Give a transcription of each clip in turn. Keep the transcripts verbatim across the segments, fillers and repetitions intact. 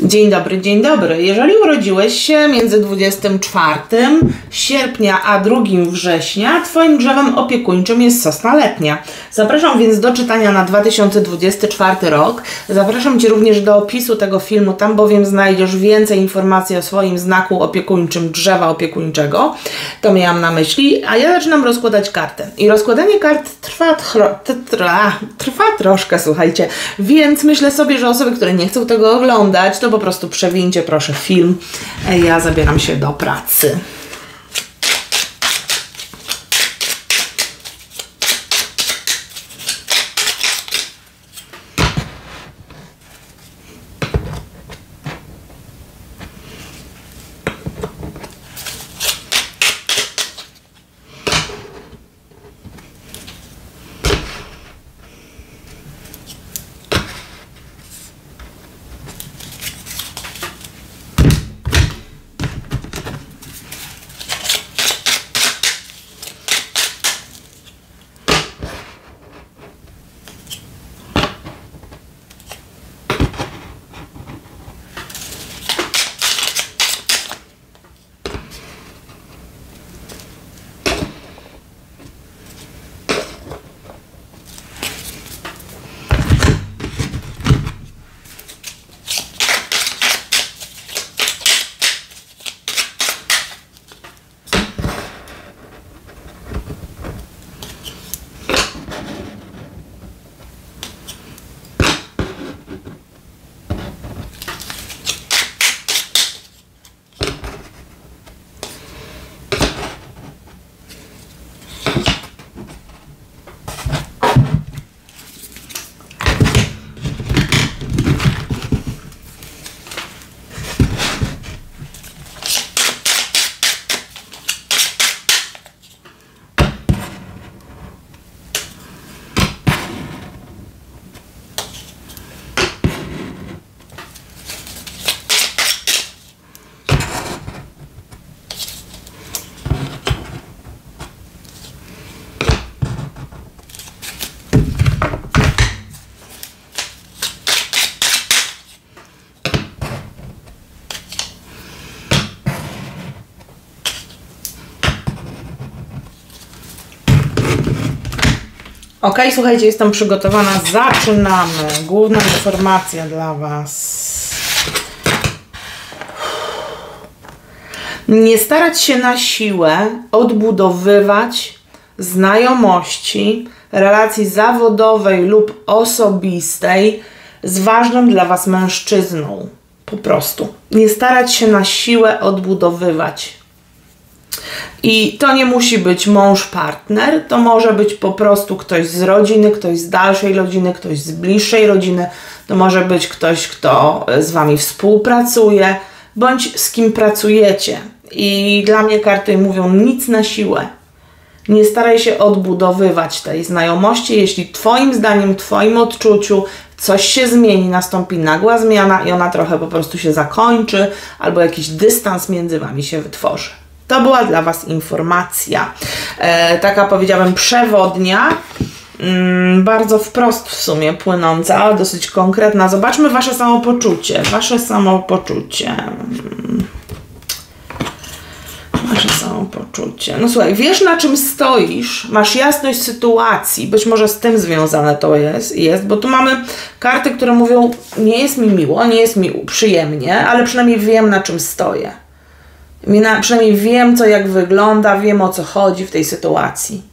Dzień dobry, dzień dobry. Jeżeli urodziłeś się między dwudziestym czwartym sierpnia a drugim września, Twoim drzewem opiekuńczym jest sosna letnia. Zapraszam więc do czytania na dwa tysiące dwudziesty czwarty rok. Zapraszam Cię również do opisu tego filmu, tam bowiem znajdziesz więcej informacji o swoim znaku opiekuńczym drzewa opiekuńczego. To miałam na myśli, a ja zaczynam rozkładać kartę. I rozkładanie kart trwa, trwa, trwa troszkę, słuchajcie, więc myślę sobie, że osoby, które nie chcą tego oglądać, to po prostu przewincie proszę film. Ja zabieram się do pracy. Ok, słuchajcie, jestem przygotowana. Zaczynamy. Główna informacja dla Was. Nie starać się na siłę odbudowywać znajomości, relacji zawodowej lub osobistej z ważnym dla Was mężczyzną. Po prostu. Nie starać się na siłę odbudowywać. I to nie musi być mąż, partner, to może być po prostu ktoś z rodziny, ktoś z dalszej rodziny, ktoś z bliższej rodziny, to może być ktoś, kto z Wami współpracuje, bądź z kim pracujecie. I dla mnie karty mówią nic na siłę. Nie staraj się odbudowywać tej znajomości, jeśli Twoim zdaniem, Twoim odczuciu coś się zmieni, nastąpi nagła zmiana i ona trochę po prostu się zakończy, albo jakiś dystans między Wami się wytworzy. To była dla Was informacja, e, taka powiedziałabym przewodnia, mm, bardzo wprost w sumie płynąca, dosyć konkretna. Zobaczmy Wasze samopoczucie, Wasze samopoczucie. Wasze samopoczucie. No słuchaj, wiesz na czym stoisz, masz jasność sytuacji, być może z tym związane to jest, jest, bo tu mamy karty, które mówią, nie jest mi miło, nie jest mi przyjemnie, ale przynajmniej wiem na czym stoję. Na, przynajmniej wiem, co jak wygląda, wiem, o co chodzi w tej sytuacji.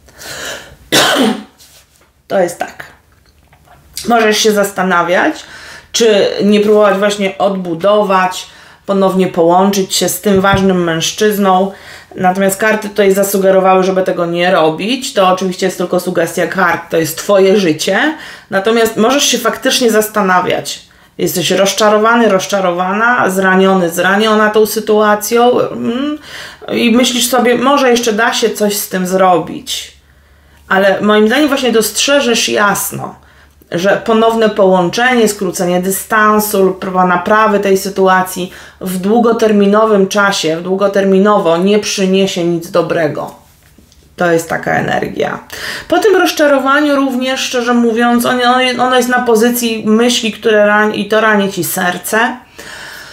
To jest tak. Możesz się zastanawiać, czy nie próbować właśnie odbudować, ponownie połączyć się z tym ważnym mężczyzną. Natomiast karty tutaj zasugerowały, żeby tego nie robić. To oczywiście jest tylko sugestia kart, to jest Twoje życie. Natomiast możesz się faktycznie zastanawiać. Jesteś rozczarowany, rozczarowana, zraniony, zraniona tą sytuacją i myślisz sobie, może jeszcze da się coś z tym zrobić. Ale moim zdaniem właśnie dostrzeżesz jasno, że ponowne połączenie, skrócenie dystansu lub próba naprawy tej sytuacji w długoterminowym czasie, długoterminowo nie przyniesie nic dobrego. To jest taka energia. Po tym rozczarowaniu również, szczerze mówiąc, ono jest na pozycji myśli, które rani, i to rani Ci serce.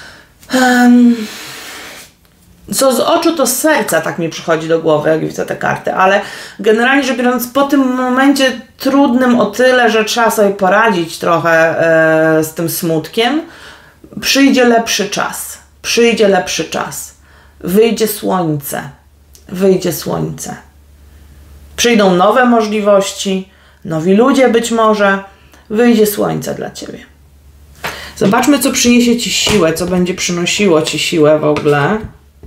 Um, co z oczu, to z serca, tak mi przychodzi do głowy, jak widzę te karty, ale generalnie rzecz biorąc, po tym momencie trudnym o tyle, że trzeba sobie poradzić trochę e, z tym smutkiem, przyjdzie lepszy czas. Przyjdzie lepszy czas. Wyjdzie słońce. Wyjdzie słońce. Przyjdą nowe możliwości, nowi ludzie być może. Wyjdzie słońce dla Ciebie. Zobaczmy, co przyniesie Ci siłę, co będzie przynosiło Ci siłę w ogóle.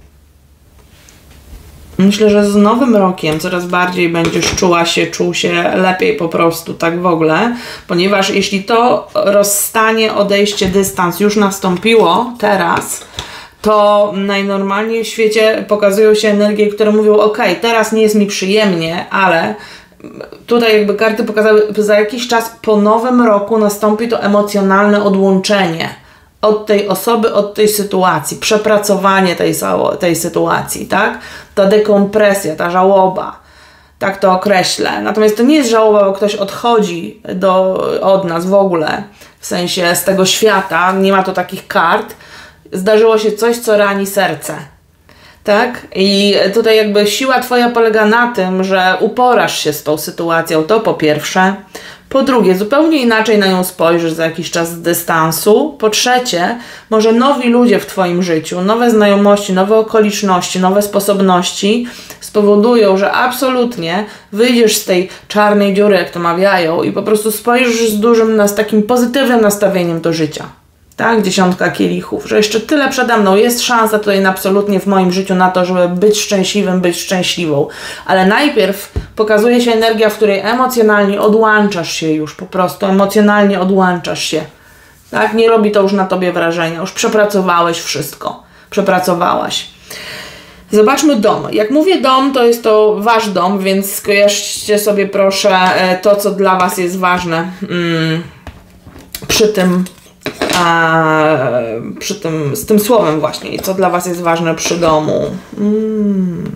Myślę, że z nowym rokiem coraz bardziej będziesz czuła się, czuł się lepiej po prostu, tak w ogóle, ponieważ jeśli to rozstanie, odejście, dystans już nastąpiło teraz, to najnormalniej w świecie pokazują się energie, które mówią, ok, teraz nie jest mi przyjemnie, ale tutaj jakby karty pokazały, za jakiś czas po nowym roku nastąpi to emocjonalne odłączenie od tej osoby, od tej sytuacji, przepracowanie tej, tej sytuacji, tak? Ta dekompresja, ta żałoba, tak to określę. Natomiast to nie jest żałoba, bo ktoś odchodzi do, od nas w ogóle, w sensie z tego świata, nie ma to takich kart. Zdarzyło się coś, co rani serce, tak? I tutaj jakby siła Twoja polega na tym, że uporasz się z tą sytuacją, to po pierwsze. Po drugie, zupełnie inaczej na nią spojrzysz za jakiś czas z dystansu. Po trzecie, może nowi ludzie w Twoim życiu, nowe znajomości, nowe okoliczności, nowe sposobności spowodują, że absolutnie wyjdziesz z tej czarnej dziury, jak to mawiają, i po prostu spojrzysz z dużym, z takim pozytywnym nastawieniem do życia. Tak? Dziesiątka kielichów, że jeszcze tyle przede mną, jest szansa tutaj absolutnie w moim życiu na to, żeby być szczęśliwym, być szczęśliwą. Ale najpierw pokazuje się energia, w której emocjonalnie odłączasz się już, po prostu emocjonalnie odłączasz się. Tak? Nie robi to już na Tobie wrażenia, już przepracowałeś wszystko, przepracowałaś. Zobaczmy dom. Jak mówię dom, to jest to Wasz dom, więc skojarzcie sobie proszę to, co dla Was jest ważne hmm, przy tym A przy tym, z tym słowem właśnie, co dla Was jest ważne przy domu. Mm.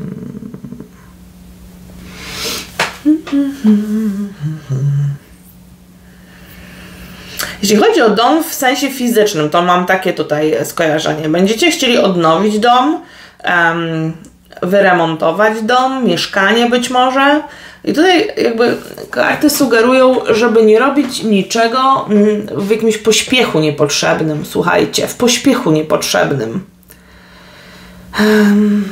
Jeśli chodzi o dom w sensie fizycznym, to mam takie tutaj skojarzenie. Będziecie chcieli odnowić dom, um, wyremontować dom, mieszkanie być może. I tutaj jakby karty sugerują, żeby nie robić niczego w jakimś pośpiechu niepotrzebnym. Słuchajcie, w pośpiechu niepotrzebnym. Um,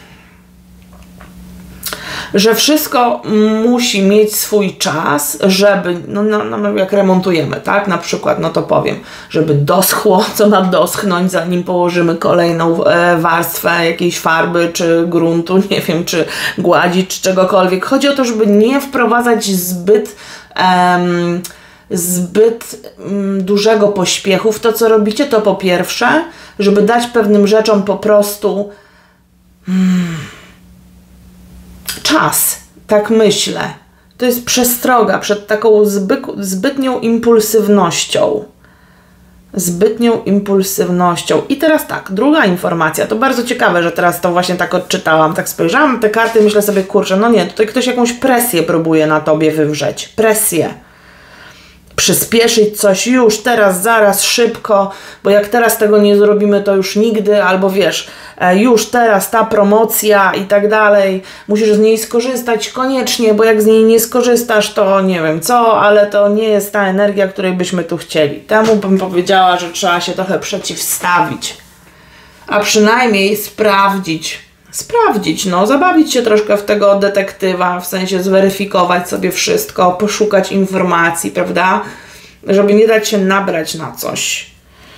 że wszystko musi mieć swój czas, żeby, no, no, no jak remontujemy, tak, na przykład, no to powiem, żeby doschło, co ma doschnąć, zanim położymy kolejną e, warstwę jakiejś farby, czy gruntu, nie wiem, czy gładzi, czy czegokolwiek. Chodzi o to, żeby nie wprowadzać zbyt em, zbyt mm, dużego pośpiechu w to, co robicie, to po pierwsze, żeby dać pewnym rzeczom po prostu mm, czas, tak myślę. To jest przestroga przed taką zbyt, zbytnią impulsywnością. Zbytnią impulsywnością. I teraz tak, druga informacja. To bardzo ciekawe, że teraz to właśnie tak odczytałam. Tak spojrzałam na te karty i myślę sobie, kurczę, no nie, tutaj ktoś jakąś presję próbuje na Tobie wywrzeć. Presję. Przyspieszyć coś już, teraz, zaraz, szybko, bo jak teraz tego nie zrobimy, to już nigdy, albo wiesz, już teraz ta promocja i tak dalej, musisz z niej skorzystać koniecznie, bo jak z niej nie skorzystasz, to nie wiem co, ale to nie jest ta energia, której byśmy tu chcieli. Temu bym powiedziała, że trzeba się trochę przeciwstawić, a przynajmniej sprawdzić, sprawdzić, no, zabawić się troszkę w tego detektywa, w sensie zweryfikować sobie wszystko, poszukać informacji, prawda? Żeby nie dać się nabrać na coś.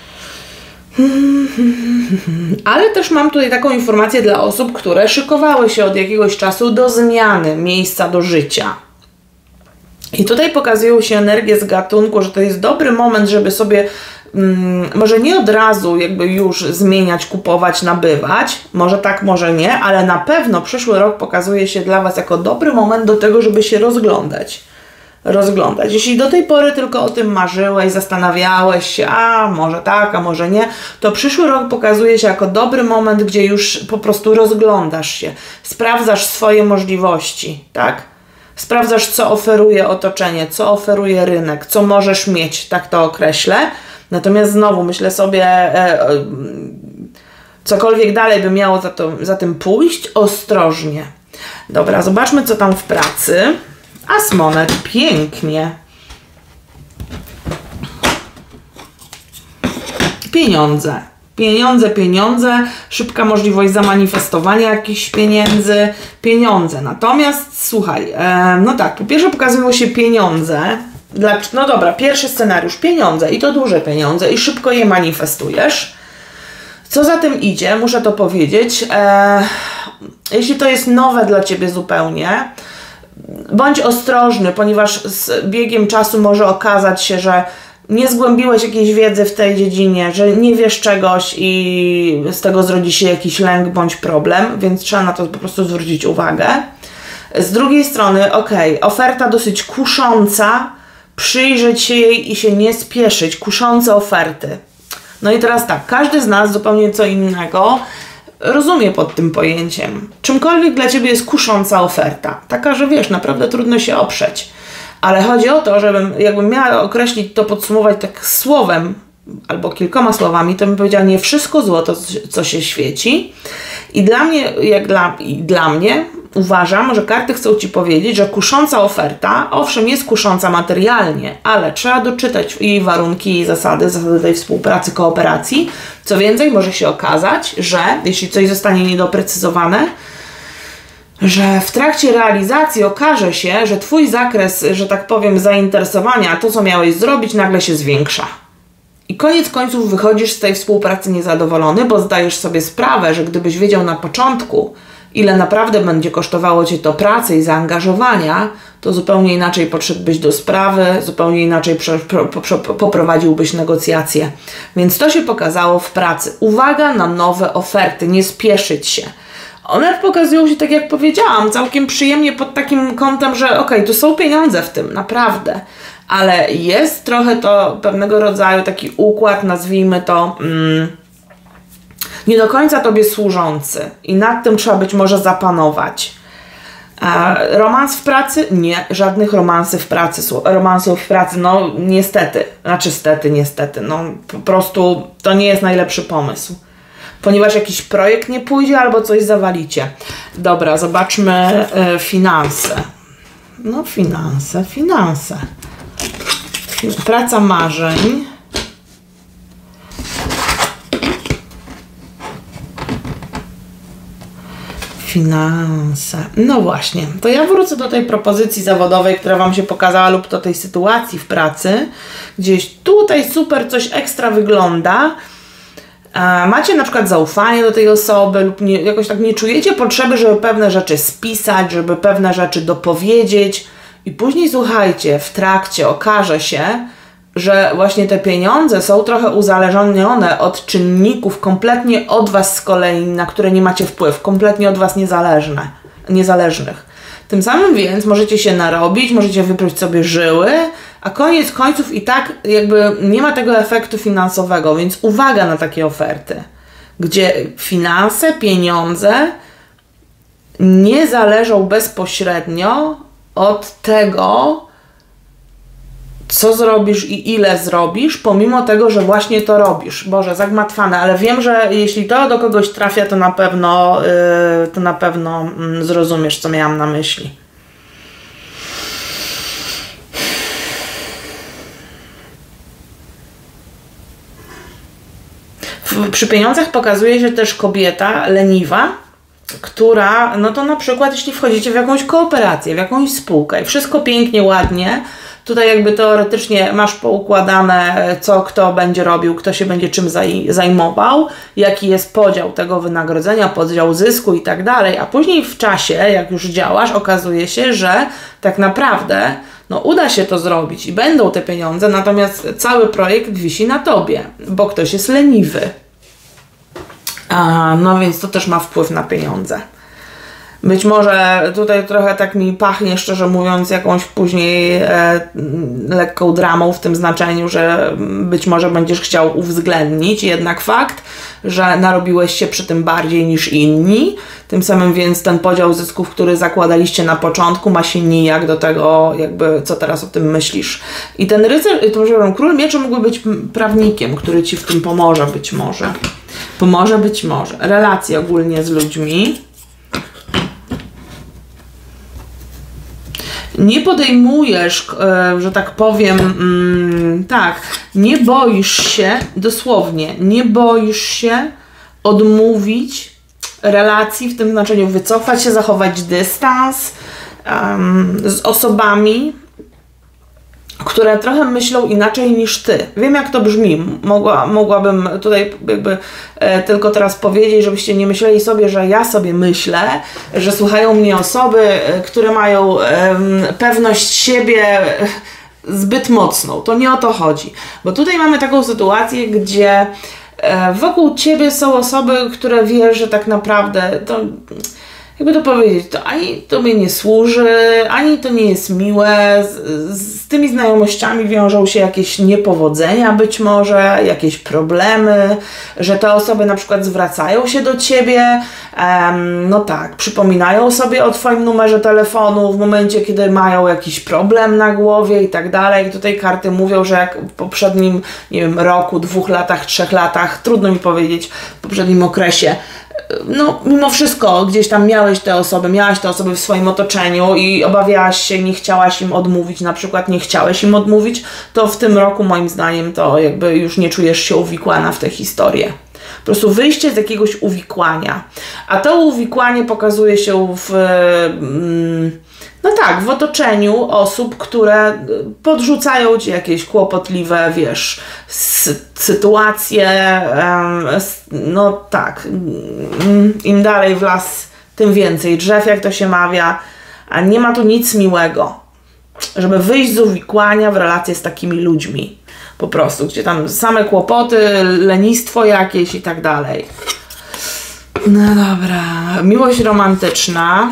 Ale też mam tutaj taką informację dla osób, które szykowały się od jakiegoś czasu do zmiany miejsca do życia. I tutaj pokazują się energie z gatunku, że to jest dobry moment, żeby sobie Hmm, może nie od razu jakby już zmieniać, kupować, nabywać, może tak, może nie, ale na pewno przyszły rok pokazuje się dla Was jako dobry moment do tego, żeby się rozglądać. Rozglądać. Jeśli do tej pory tylko o tym marzyłeś, zastanawiałeś się, a może tak, a może nie, to przyszły rok pokazuje się jako dobry moment, gdzie już po prostu rozglądasz się, sprawdzasz swoje możliwości, tak? Sprawdzasz, co oferuje otoczenie, co oferuje rynek, co możesz mieć, tak to określę. Natomiast znowu myślę sobie, e, cokolwiek dalej by miało za, to, za tym pójść, ostrożnie. Dobra, zobaczmy, co tam w pracy. As monet, pięknie. Pieniądze. Pieniądze, pieniądze, szybka możliwość zamanifestowania jakichś pieniędzy, pieniądze. Natomiast słuchaj, e, no tak, po pierwsze pokazują się pieniądze. Dla, no dobra, pierwszy scenariusz, pieniądze i to duże pieniądze i szybko je manifestujesz. Co za tym idzie, muszę to powiedzieć, e, jeśli to jest nowe dla Ciebie zupełnie, bądź ostrożny, ponieważ z biegiem czasu może okazać się, że nie zgłębiłeś jakiejś wiedzy w tej dziedzinie, że nie wiesz czegoś i z tego zrodzi się jakiś lęk bądź problem, więc trzeba na to po prostu zwrócić uwagę. Z drugiej strony, ok, oferta dosyć kusząca, przyjrzeć się jej i się nie spieszyć, kuszące oferty. No i teraz tak, każdy z nas zupełnie co innego rozumie pod tym pojęciem. Czymkolwiek dla Ciebie jest kusząca oferta, taka, że wiesz, naprawdę trudno się oprzeć. Ale chodzi o to, żebym jakbym miała określić to, podsumować tak słowem albo kilkoma słowami, to bym powiedziała, nie wszystko złoto, co się świeci. I dla mnie, jak dla, i dla mnie uważam, że karty chcą Ci powiedzieć, że kusząca oferta, owszem, jest kusząca materialnie, ale trzeba doczytać jej warunki i zasady, zasady tej współpracy, kooperacji. Co więcej, może się okazać, że jeśli coś zostanie niedoprecyzowane, że w trakcie realizacji okaże się, że Twój zakres, że tak powiem, zainteresowania, to co miałeś zrobić, nagle się zwiększa. I koniec końców wychodzisz z tej współpracy niezadowolony, bo zdajesz sobie sprawę, że gdybyś wiedział na początku, ile naprawdę będzie kosztowało Cię to pracy i zaangażowania, to zupełnie inaczej podszedłbyś do sprawy, zupełnie inaczej prze, pro, pro, poprowadziłbyś negocjacje. Więc to się pokazało w pracy. Uwaga na nowe oferty, nie spieszyć się. One pokazują się, tak jak powiedziałam, całkiem przyjemnie pod takim kątem, że okej, tu są pieniądze w tym, naprawdę. Ale jest trochę to pewnego rodzaju taki układ, nazwijmy to, mm, nie do końca Tobie służący. I nad tym trzeba być może zapanować. E, romans w pracy? Nie, żadnych romansów w pracy. Romansów w pracy, no niestety. Znaczy stety, niestety. No po prostu to nie jest najlepszy pomysł. Ponieważ jakiś projekt nie pójdzie albo coś zawalicie. Dobra, zobaczmy y, finanse. No finanse, finanse. Praca marzeń. Finanse. No właśnie, to ja wrócę do tej propozycji zawodowej, która Wam się pokazała, lub do tej sytuacji w pracy. Gdzieś tutaj super coś ekstra wygląda. Macie na przykład zaufanie do tej osoby lub nie, jakoś tak nie czujecie potrzeby, żeby pewne rzeczy spisać, żeby pewne rzeczy dopowiedzieć i później słuchajcie, w trakcie okaże się, że właśnie te pieniądze są trochę uzależnione od czynników kompletnie od Was z kolei, na które nie macie wpływ, kompletnie od Was niezależne, niezależnych. Tym samym więc możecie się narobić, możecie wypróć sobie żyły, a koniec końców i tak jakby nie ma tego efektu finansowego, więc uwaga na takie oferty, gdzie finanse, pieniądze nie zależą bezpośrednio od tego, co zrobisz i ile zrobisz, pomimo tego, że właśnie to robisz. Boże, zagmatwane, ale wiem, że jeśli to do kogoś trafia, to na pewno, yy, to na pewno yy, zrozumiesz, co miałam na myśli. W, przy pieniądzach pokazuje się też kobieta leniwa, która, no to na przykład jeśli wchodzicie w jakąś kooperację, w jakąś spółkę i wszystko pięknie, ładnie, tutaj jakby teoretycznie masz poukładane, co kto będzie robił, kto się będzie czym zaj zajmował, jaki jest podział tego wynagrodzenia, podział zysku i tak dalej, a później w czasie, jak już działasz, okazuje się, że tak naprawdę no uda się to zrobić i będą te pieniądze, natomiast cały projekt wisi na Tobie, bo ktoś jest leniwy. A, no więc to też ma wpływ na pieniądze. Być może tutaj trochę tak mi pachnie, szczerze mówiąc, jakąś później e, lekką dramą w tym znaczeniu, że być może będziesz chciał uwzględnić jednak fakt, że narobiłeś się przy tym bardziej niż inni. Tym samym więc ten podział zysków, który zakładaliście na początku, ma się nijak do tego, jakby co teraz o tym myślisz. I ten rycerz, to może król mieczy mógłby być prawnikiem, który Ci w tym pomoże być może. Pomoże być może. Relacje ogólnie z ludźmi. Nie podejmujesz, e, że tak powiem, mm, tak, nie boisz się, dosłownie, nie boisz się odmówić relacji, w tym znaczeniu wycofać się, zachować dystans um, z osobami, które trochę myślą inaczej niż ty. Wiem, jak to brzmi. Mogła, mogłabym tutaj jakby e, tylko teraz powiedzieć, żebyście nie myśleli sobie, że ja sobie myślę, że słuchają mnie osoby, e, które mają e, pewność siebie e, zbyt mocną. To nie o to chodzi. Bo tutaj mamy taką sytuację, gdzie e, wokół ciebie są osoby, które wiesz, że tak naprawdę to... Jakby to powiedzieć, to ani tobie nie służy, ani to nie jest miłe, z, z tymi znajomościami wiążą się jakieś niepowodzenia być może, jakieś problemy, że te osoby na przykład zwracają się do ciebie, um, no tak, przypominają sobie o twoim numerze telefonu w momencie, kiedy mają jakiś problem na głowie i tak dalej. Tutaj karty mówią, że jak w poprzednim, nie wiem, roku, dwóch latach, trzech latach, trudno mi powiedzieć, w poprzednim okresie, no mimo wszystko gdzieś tam miałeś te osoby, miałaś te osoby w swoim otoczeniu i obawiałaś się, nie chciałaś im odmówić, na przykład nie chciałeś im odmówić, to w tym roku moim zdaniem to jakby już nie czujesz się uwikłana w tę historię. Po prostu wyjście z jakiegoś uwikłania. A to uwikłanie pokazuje się w... Mm, no tak, w otoczeniu osób, które podrzucają ci jakieś kłopotliwe, wiesz, sytuacje, no tak, im dalej w las, tym więcej drzew, jak to się mawia, a nie ma tu nic miłego, żeby wyjść z uwikłania w relacje z takimi ludźmi, po prostu, gdzie tam same kłopoty, lenistwo jakieś i tak dalej. No dobra, miłość romantyczna.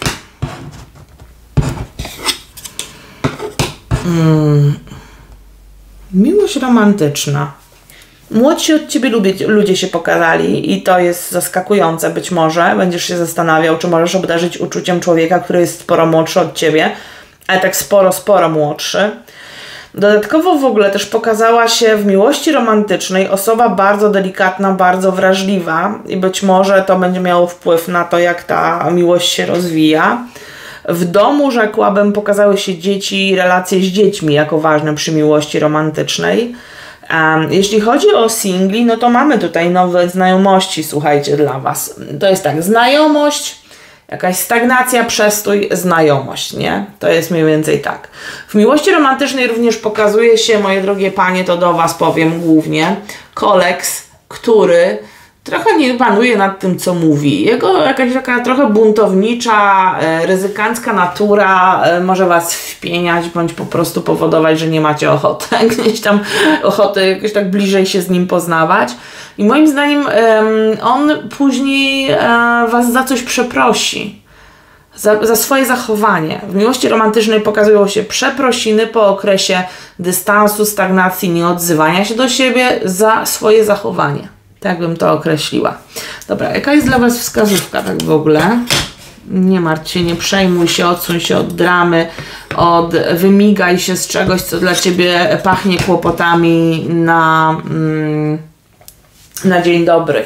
Hmm. Miłość romantyczna. Młodsi od ciebie ludzie, ludzie się pokazali i to jest zaskakujące być może. Będziesz się zastanawiał, czy możesz obdarzyć uczuciem człowieka, który jest sporo młodszy od ciebie, ale tak sporo, sporo młodszy. Dodatkowo w ogóle też pokazała się w miłości romantycznej osoba bardzo delikatna, bardzo wrażliwa i być może to będzie miało wpływ na to, jak ta miłość się rozwija. W domu, rzekłabym, pokazały się dzieci, relacje z dziećmi jako ważne przy miłości romantycznej. Um, jeśli chodzi o singli, no to mamy tutaj nowe znajomości, słuchajcie, dla was. To jest tak, znajomość, jakaś stagnacja, przestój, znajomość, nie? To jest mniej więcej tak. W miłości romantycznej również pokazuje się, moje drogie panie, to do was powiem głównie, koleks, który trochę nie panuje nad tym, co mówi. Jego jakaś taka trochę buntownicza, e, ryzykancka natura e, może was wpieniać, bądź po prostu powodować, że nie macie ochoty, gdzieś tam ochoty jakoś tak bliżej się z nim poznawać. I moim zdaniem e, on później e, was za coś przeprosi. Za, za swoje zachowanie. W miłości romantycznej pokazują się przeprosiny po okresie dystansu, stagnacji, nieodzywania się do siebie za swoje zachowanie. Tak bym to określiła. Dobra, jaka jest dla was wskazówka tak w ogóle? Nie martw się, nie przejmuj się, odsuń się od dramy, od wymigaj się z czegoś, co dla ciebie pachnie kłopotami na, mm, na dzień dobry.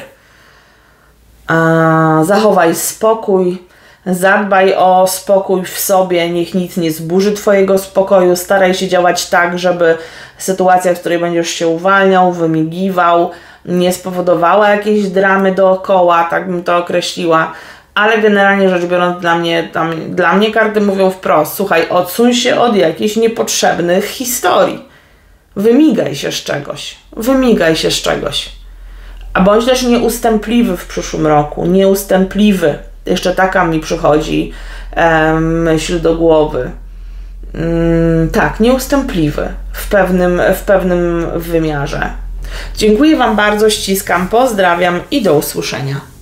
A, zachowaj spokój, zadbaj o spokój w sobie, niech nic nie zburzy twojego spokoju, staraj się działać tak, żeby sytuacja, w której będziesz się uwalniał, wymigiwał, nie spowodowała jakiejś dramy dookoła, tak bym to określiła, ale generalnie rzecz biorąc dla mnie, tam, dla mnie karty mówią wprost, słuchaj, odsuń się od jakichś niepotrzebnych historii, wymigaj się z czegoś, wymigaj się z czegoś, a bądź też nieustępliwy w przyszłym roku, nieustępliwy, jeszcze taka mi przychodzi e, myśl do głowy, mm, tak, nieustępliwy w pewnym, w pewnym wymiarze. Dziękuję wam bardzo, ściskam, pozdrawiam i do usłyszenia.